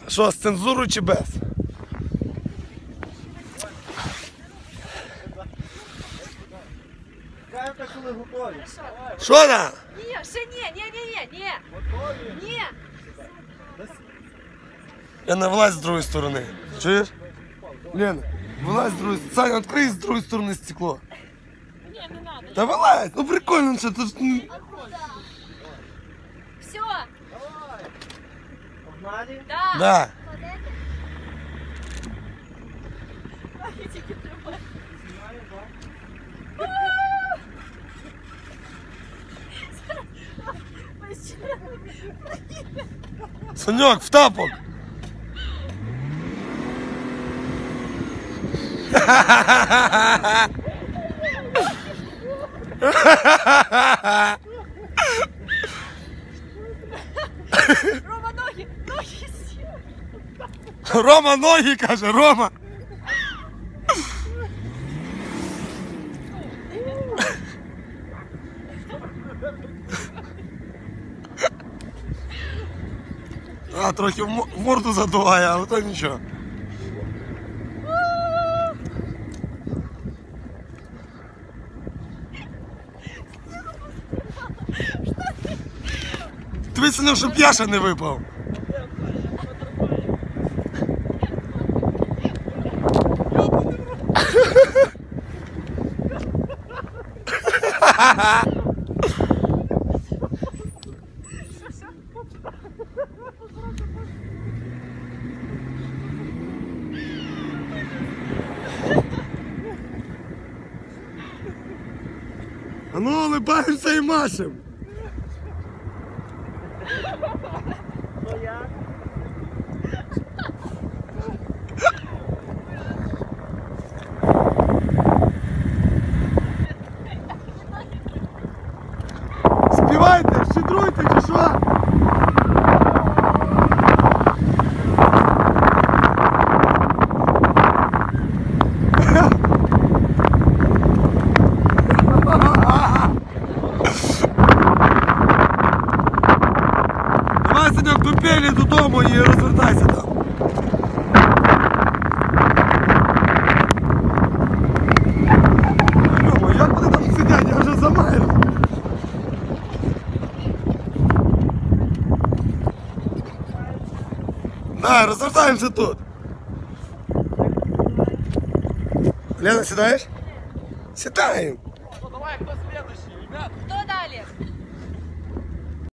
Що, з цензурою чи без? Що там? Ні, ще ні. Ні. Я не вилазь з другої сторони. Чуєш? Лена, вилазь з другої сторони. Саня, відкрий з другої сторони стекло. Ні, не надо. Та вилазь, ну прикольно, що тут. Все. Погнали? Да. Да. Санек, в тапок. Рома, ноги сіли. Рома ноги, каже, Рома. А, трохи в морду задуває, але то нічого. Дивіться, ну, щоб Яша не випав. А ну, улыбаємося і машем. Ну як? Співайте, щедруйте чи що? Давай, Санек, тупелі додому і розвертайся там. Йомо, як вони там сидять, я вже замерз. Да, розвертаємося тут. Лена, сідаєш? Сідаємо.